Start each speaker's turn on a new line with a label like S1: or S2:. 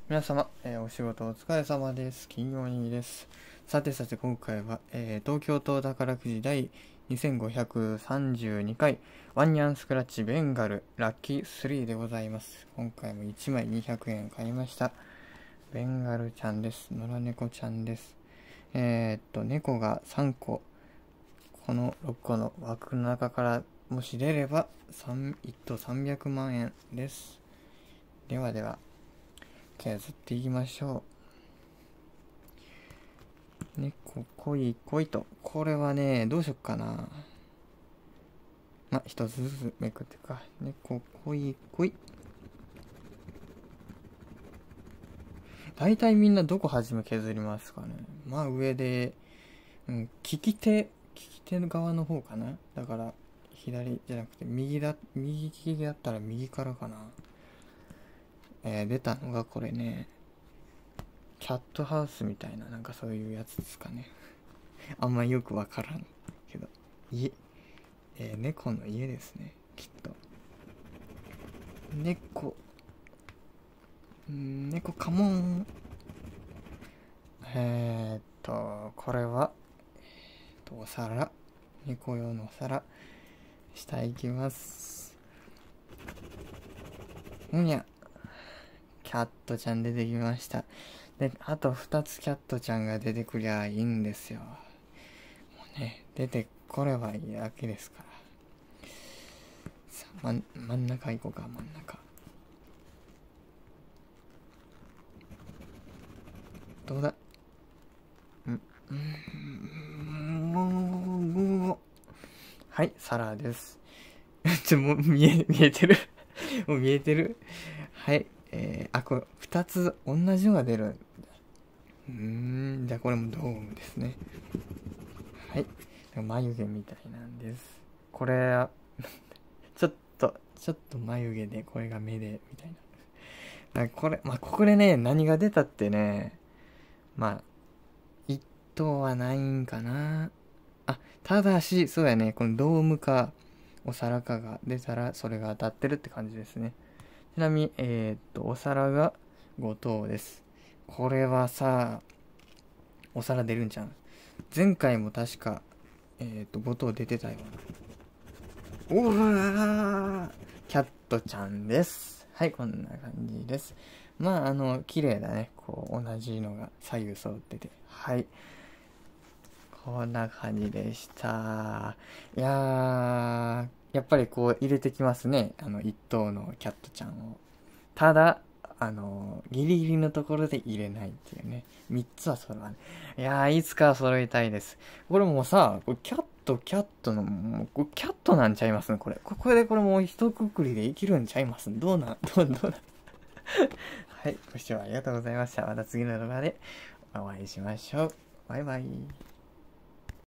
S1: 皆様、お仕事お疲れ様です。金曜にです。さて今回は、東京都宝くじ第2532回ワンニャンスクラッチベンガルラッキー3でございます。今回も1枚200円買いました。ベンガルちゃんです。野良猫ちゃんです。猫が3個、この6個の枠の中からもし出れば1等300万円です。では削っていきましょう。猫来い来いと。これはね、どうしよっかな。一つずつめくっていくか。猫来い来い。大体みんなどこ初め削りますかね。上で、利き手の側の方かな。だから左じゃなくて右利きだったら右からかな。出たのがこれね、キャットハウスみたいな、なんかそういうやつですかね。あんまよくわからんけど、猫の家ですね、きっと。猫カモン。これは、お皿、猫用のお皿、下いきます。キャットちゃん出てきました。で、あと2つキャットちゃんが出てくりゃいいんですよ。もうね、出てこればいいだけですから。さあ、真ん中行こうか、真ん中。どうだ？はい、サラです。もう見えてるもう見えてる。はい、これ2つ同じのが出る。じゃあこれもドームですね。はい、眉毛みたいなんです。これはちょっと眉毛で、これが目でみたいな。これね、何が出たってね、一等はないんかな。ただし、そうやね、このドームかお皿かが出たら、それが当たってるって感じですね。ちなみに、お皿が5等です。これはさ、お皿出るんちゃう？前回も確か、5等出てたような。おわー、キャットちゃんです。はい、こんな感じです。綺麗だね。こう、同じのが左右揃ってて。はい。こんな感じでした。いやー、やっぱりこう入れてきますね。一等のキャットちゃんを。ただ、ギリギリのところで入れないっていうね。3つは揃わない。いやー、いつかは揃えたいです。これもさ、キャットの、もうキャットなんちゃいますね、これ。これでもう一括りで生きるんちゃいますどうなん。はい、ご視聴ありがとうございました。また次の動画でお会いしましょう。バイバイ。